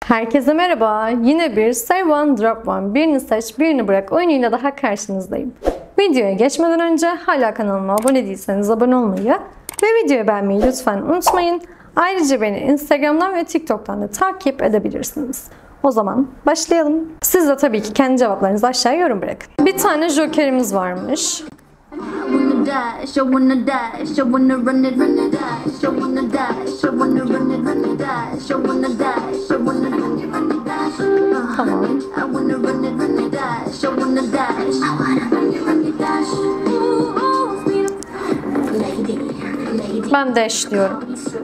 Herkese merhaba. Yine bir Save One Drop One, birini seç birini bırak oyunuyla daha karşınızdayım. Videoya geçmeden önce hala kanalıma abone değilseniz abone olmayı ve videoyu beğenmeyi lütfen unutmayın. Ayrıca beni Instagram'dan ve TikTok'tan da takip edebilirsiniz. O zaman başlayalım. Siz de tabii ki kendi cevaplarınızı aşağıya yorum bırakın. Bir tane jokerimiz varmış. Tamam. Ben dash diyorum.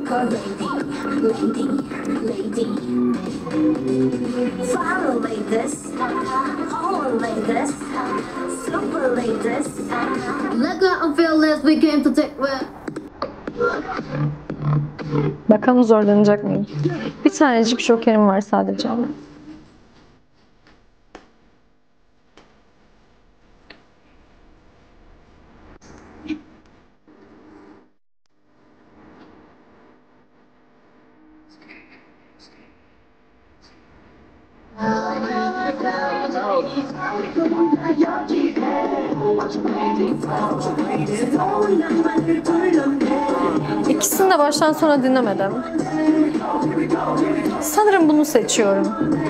Bakalım zorlanacak mıyım? Bir tanecik jokerim var sadece. İkisini de baştan sona dinlemedim. Sanırım bunu seçiyorum.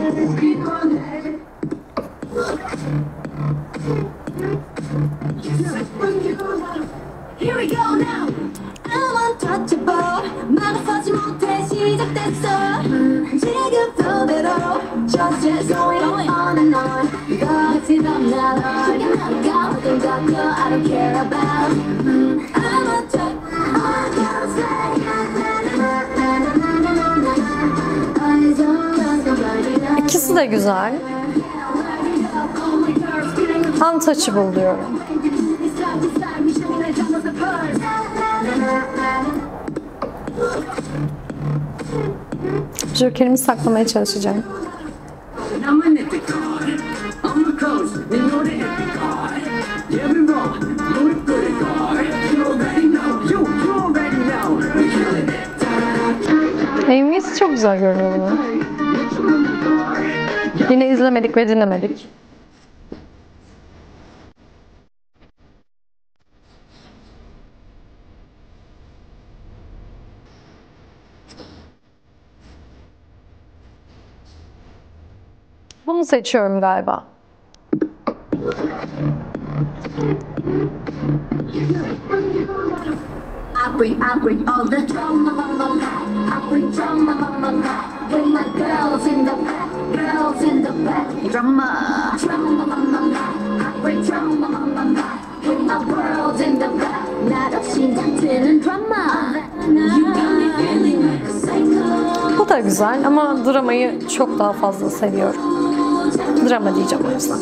İkisi de güzel. Untouchable diyorum. Jokerimi saklamaya çalışacağım. Amy's çok güzel görünüyor bunu. Yine izlemedik ve dinlemedik. Bunu seçiyorum galiba. Bu da güzel ama dramayı çok daha fazla seviyorum. Drama diyeceğim o yüzden.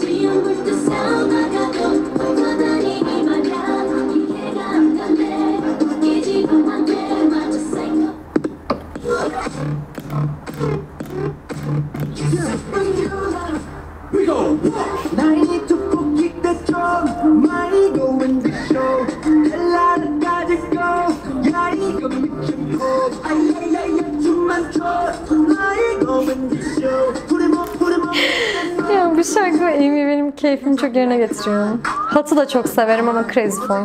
Ya bu şarkı Amy benim keyfimi çok yerine getiriyor. Hot'u da çok severim ama Crazy For.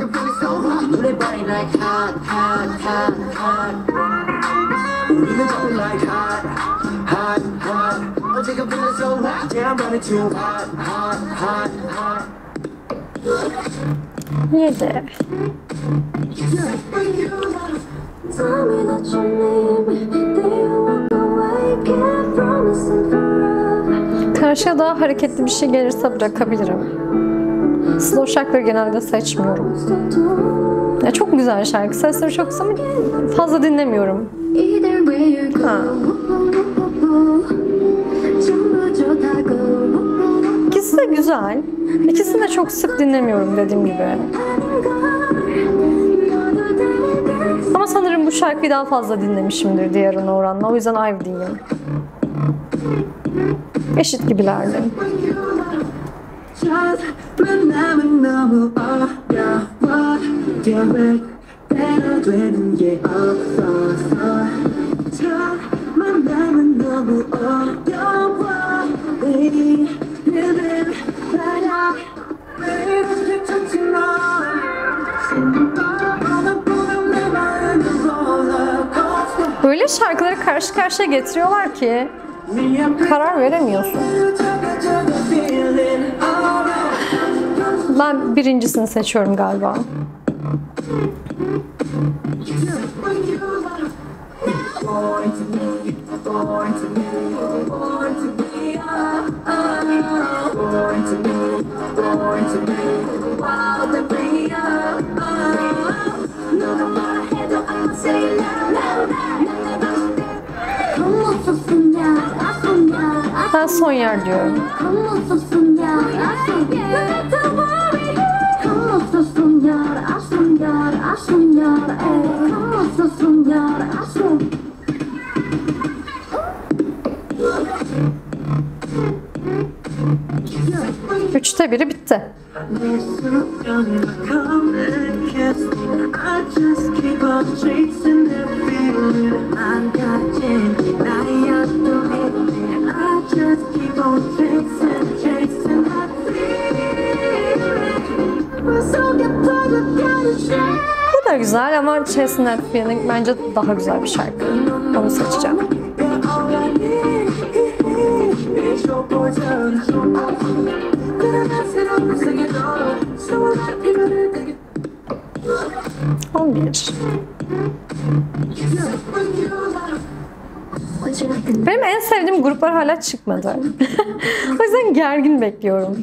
Yedi. Karşıya daha hareketli bir şey gelirse bırakabilirim. Slow şarkıları genelde seçmiyorum. Ya çok güzel şarkı. Sesleri çok güzel ama fazla dinlemiyorum. Ha. İkisi de güzel. İkisini de çok sık dinlemiyorum dediğim gibi. Ama sanırım bu şarkıyı daha fazla dinlemişimdir diğerine oranla. O yüzden I've diyeyim. Eşit gibilerdi. 만남은 너무 어려워 Öyle şarkıları karşı karşıya getiriyorlar ki karar veremiyorsun. Ben birincisini seçiyorum galiba. Ben son yer diyorum. Üçte biri bitti. Bu da güzel ama Chasing That Feeling bence daha güzel bir şarkı. Onu seçeceğim. On bir. Benim en sevdiğim gruplar hala çıkmadı. O yüzden gergin bekliyorum.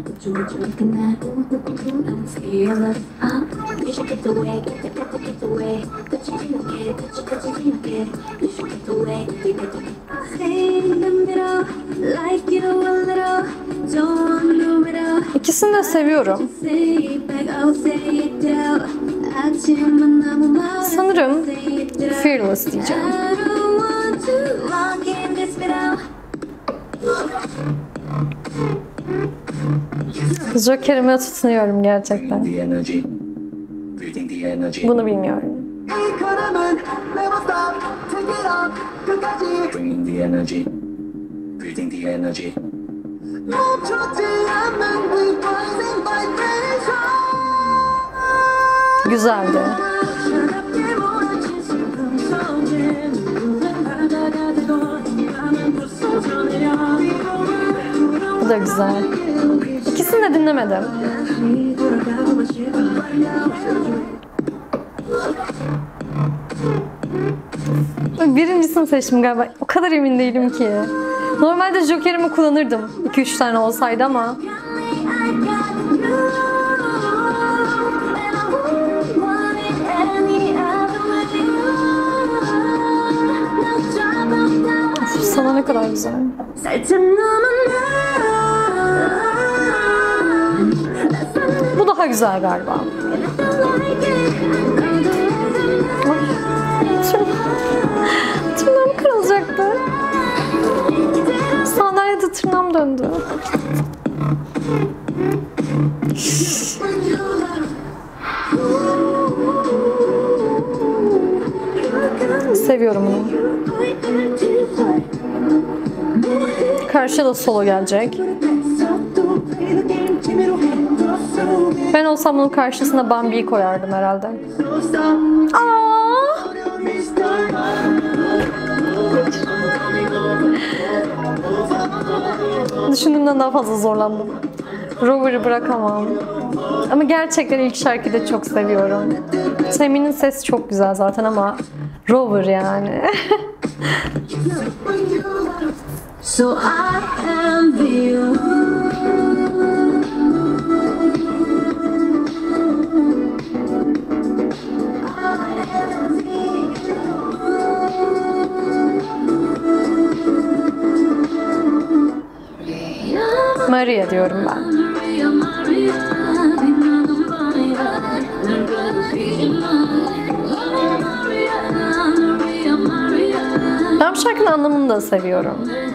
İkisini de seviyorum. Sanırım Fearless diyeceğim. Joker'ime tutunuyorum gerçekten. Bunu bilmiyorum. Güzeldi. Bu da güzel. İkisini de dinlemedim. Birincisini seçtim galiba. O kadar emin değilim ki. Normalde Joker'imi kullanırdım. 2-3 tane olsaydı ama. Of, sana ne kadar güzel. Bu daha güzel galiba. Tırnağım kırılacaktı. Sandalyede tırnağım döndü. Seviyorum bunu. Karşıya da solo gelecek. Ben olsam bunun karşısına Bambi'yi koyardım herhalde. Aa! Düşündüğümden daha fazla zorlandım. Rover'ı bırakamam. Ama gerçekten ilk şarkıyı da çok seviyorum. Tammy'nin sesi çok güzel zaten ama Rover yani. So I envy you. Maria diyorum ben. Ben bu şarkının anlamını da seviyorum.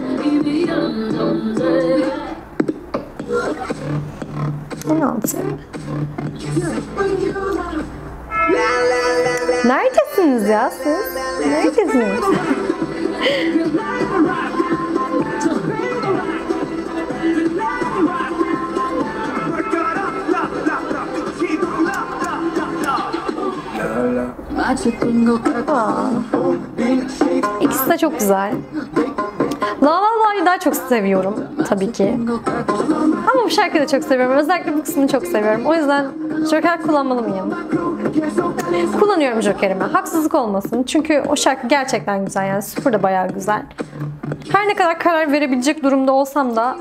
Neredesiniz ya siz? Neredesiniz? Aa. da çok güzel. La La La'yı daha çok seviyorum tabii ki. Ama bu şarkıyı da çok seviyorum. Özellikle bu kısmını çok seviyorum. O yüzden Joker kullanmalı mıyım? Kullanıyorum Joker'imi. Haksızlık olmasın. Çünkü o şarkı gerçekten güzel. Yani Super da bayağı güzel. Her ne kadar karar verebilecek durumda olsam da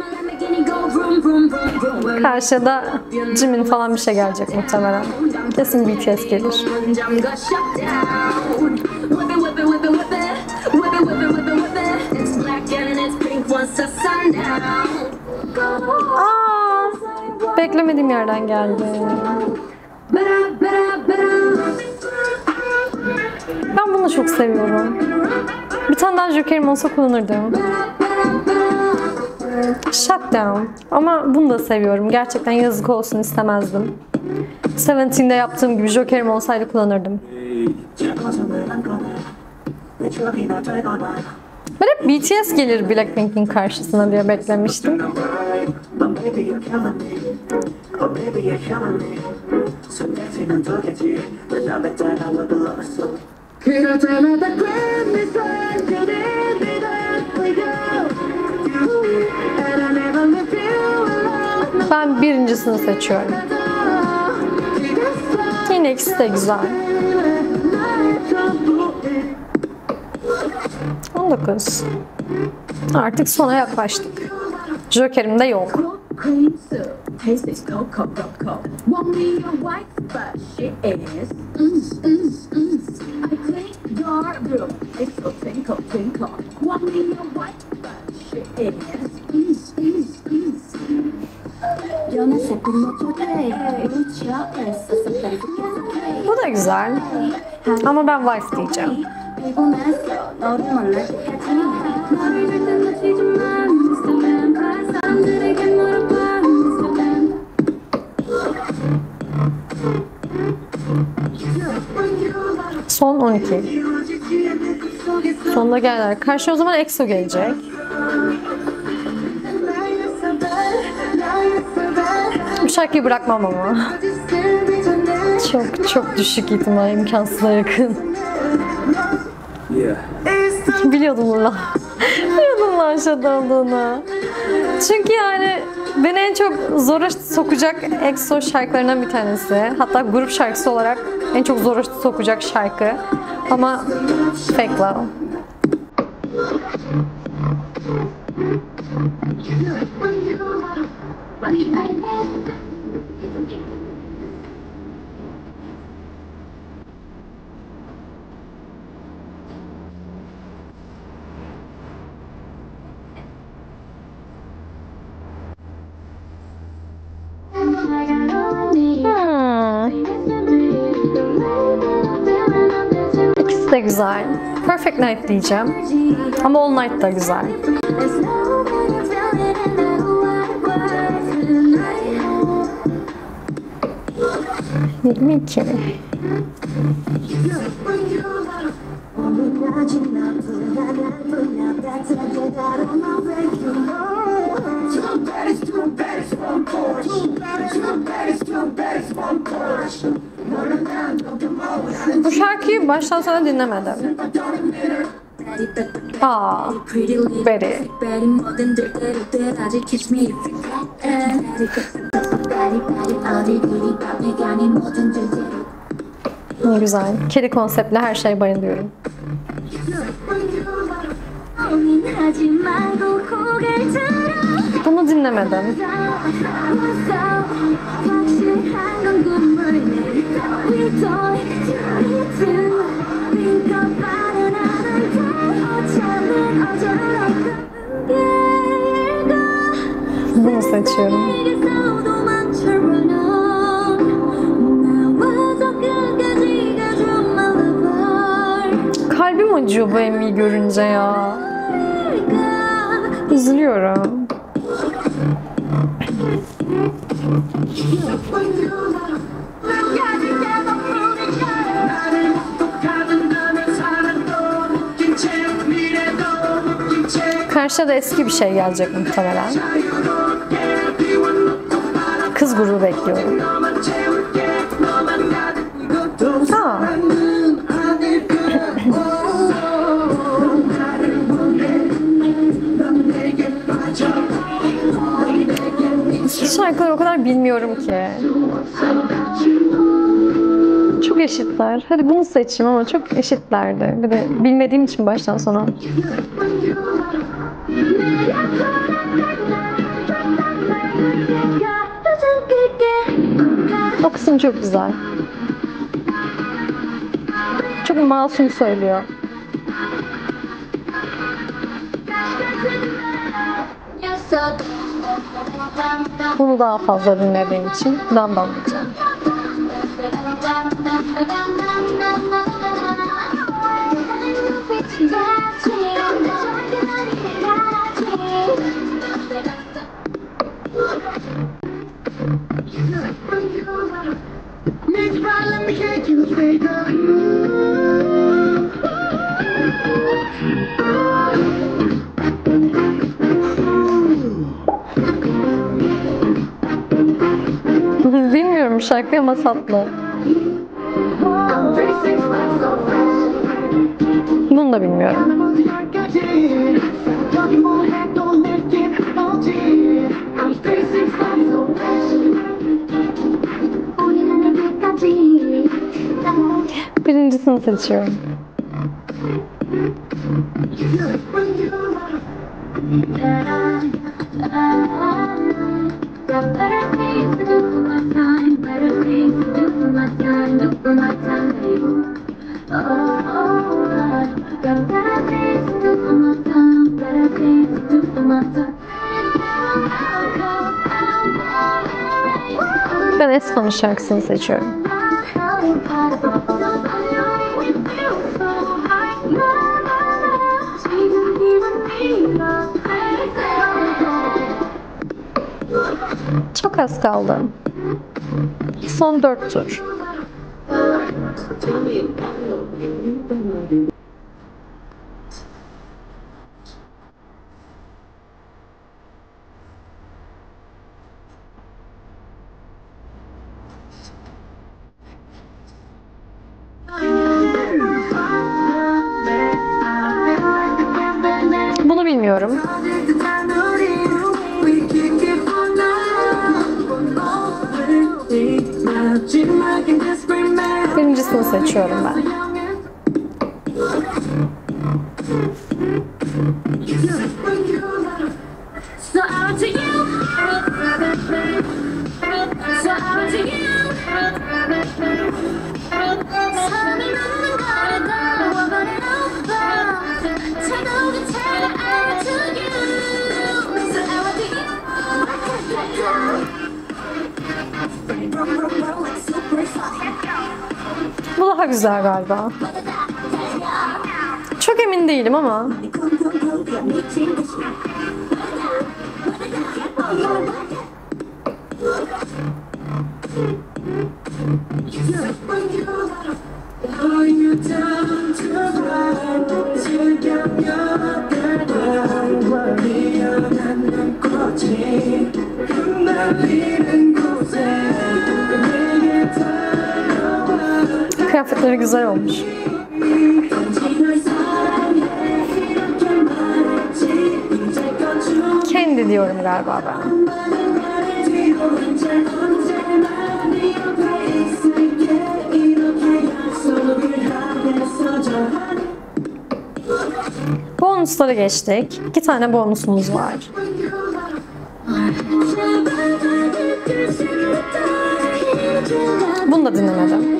karşıda Jimin falan bir şey gelecek muhtemelen. Kesin BTS gelir. Aa, beklemediğim yerden geldi. Ben bunu çok seviyorum. Bir tane daha Joker'im olsa kullanırdım. Shutdown. Ama bunu da seviyorum. Gerçekten yazık olsun istemezdim. Seventeen'de yaptığım gibi Joker'im olsaydı kullanırdım. Ben hep BTS gelir Blackpink'in karşısına diye beklemiştim. Ben birincisini seçiyorum. Yine ikisi de güzel. 19. Artık sona yaklaştık. Joker'im de yok. Bu da güzel. Ama ben Wife diyeceğim. Son 12. Sonuna geldiler. Karşı o zaman EXO gelecek. Bu şarkıyı bırakmam ama. Çok düşük ihtimal, imkansıza yakın. Biliyordum bunu. Biliyordum lan aşağıda olduğunu. Çünkü yani beni en çok zora sokacak EXO şarkılarından bir tanesi. Hatta grup şarkısı olarak en çok zora sokacak şarkı. Ama Fake Love. İkisi de güzel. Perfect Night diyeceğim. Ama All Night da güzel. ...22. Bu şarkıyı baştan sona dinlemedim. Berry. Güzel. Kedi konseptli her şeye bayılıyorum. Bunu dinlemedim. Bunu seçiyorum. Kalbim acıyor bu Emmy'yi görünce ya. Üzülüyorum. Karşıda da eski bir şey gelecek muhtemelen. Kız grubu bekliyorum. şarkıları o kadar bilmiyorum ki. Çok eşitler. Hadi bunu seçeyim ama çok eşitlerdi. Bir de bilmediğim için baştan sona. O kısım çok güzel. Çok masum söylüyor. Bunu daha fazla dinlediğim için bundan alacağım. Bilmiyorum şarkıyı ama tatlı. Bunu da bilmiyorum. Birincisini seçiyorum. Ben Esfa'nın şarkısını seçiyorum. Çok az kaldı. Son 4 tur. Bunu bilmiyorum. Birincisini seçiyorum ben. Bu daha güzel galiba. Çok emin değilim ama. Kıyafetleri güzel olmuş. Kendi diyorum galiba ben. Bonuslara geçtik. 2 tane bonusumuz var. Bunu da dinlemedim.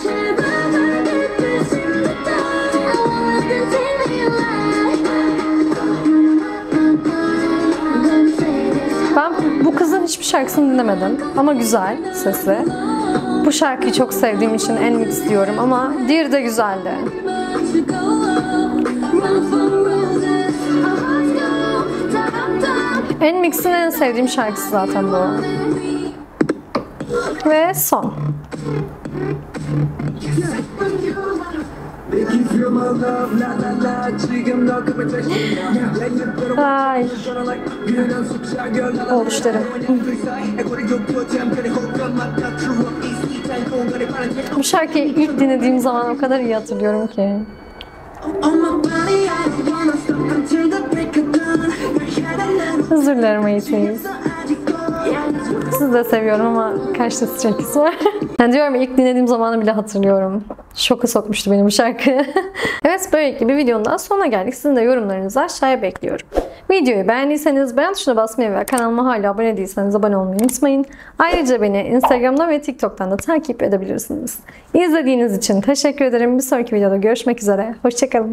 Ben bu kızın hiçbir şarkısını dinlemedim ama güzel sesi. Bu şarkıyı çok sevdiğim için NMIXX diyorum ama diğeri de güzeldi. NMIXX'in en sevdiğim şarkısı zaten bu. Ve son. Ay. Oluşlarım. Bu şarkıyı ilk dinlediğim zaman o kadar iyi hatırlıyorum ki. Özür dilerim Ayıtayız. Sizi de seviyorum ama karşıda Stray var. Yani diyorum ilk dinlediğim zamanı bile hatırlıyorum. Şoka sokmuştu beni bu şarkı. Evet, böylelikle bir videonun daha sonuna geldik. Sizin de yorumlarınızı aşağıya bekliyorum. Videoyu beğendiyseniz beğen tuşuna basmayı ve kanalıma hala abone değilseniz abone olmayı unutmayın. Ayrıca beni Instagram'dan ve TikTok'tan da takip edebilirsiniz. İzlediğiniz için teşekkür ederim. Bir sonraki videoda görüşmek üzere. Hoşçakalın.